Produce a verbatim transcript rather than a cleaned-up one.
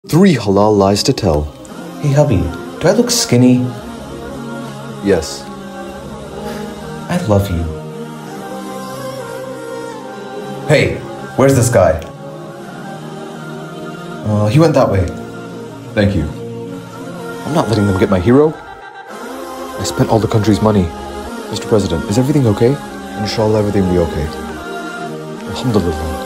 Three halal lies to tell. Hey hubby, do I look skinny? Yes. I love you. Hey, where's this guy? Uh, he went that way. Thank you. I'm not letting them get my hero. I spent all the country's money. Mister President, is everything okay? Inshallah, everything will be okay. Alhamdulillah.